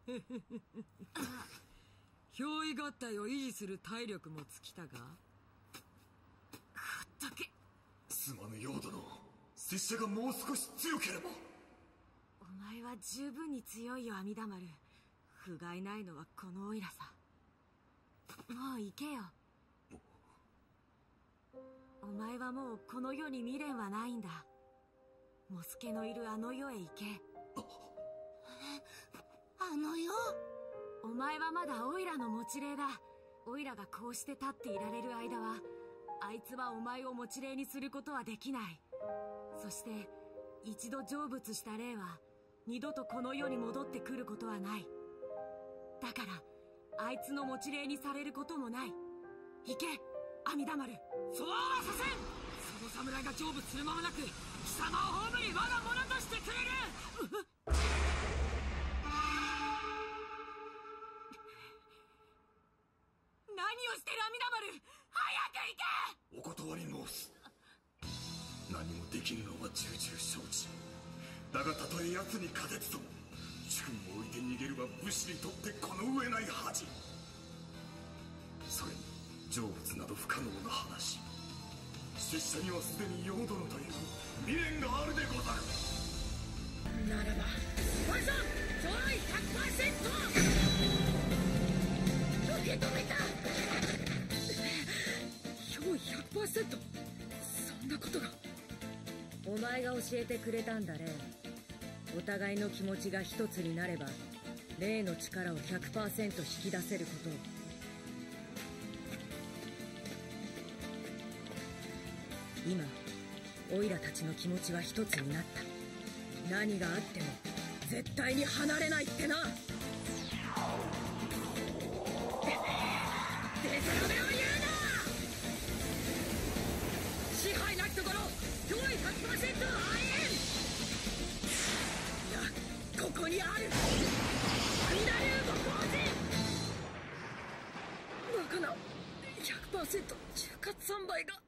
憑依合体を維持する体力も尽きたが。ほっとけ。 すまぬよう殿、拙者がもう少し強ければ。 お前は十分に強いよ、阿弥陀丸。不甲斐ないのはこのオイラさ。もう行けよ。お前はもうこの世に未練はないんだ。モスケのいるあの世へ行け。 あの世？ お前はまだオイラの持ち霊だ。オイラがこうして立っていられる間は、あいつはお前を持ち霊にすることはできない。そして一度成仏した霊は二度とこの世に戻ってくることはない。だからあいつの持ち霊にされることもない。行け、阿弥陀丸。 そうはさせん。その侍が成仏する間もなく貴様を葬り我が物としてくれる。 何をしてる、阿弥陀丸。早く行け。 お断り申す。何もできぬのは重々承知。だがたとえ奴に勝てつとも、主君を置いて逃げるは武士にとってこの上ない恥。それに成仏など不可能な話。拙者にはすでに陽殿という未練があるでござる。 ならばおいさん、ちょい 100% 受け止めた。憑依 100%？ そんなことが。 お前が教えてくれたんだね。お互いの気持ちが一つになれば霊の力を 100% 引き出せることを。今オイラたちの気持ちは一つになった。何があっても絶対に離れないってな。でたらめを言うな。支配なきところ憑依 100% はありえん。いや、ここにある阿弥陀流五光寺。バカな 100% 中華3倍が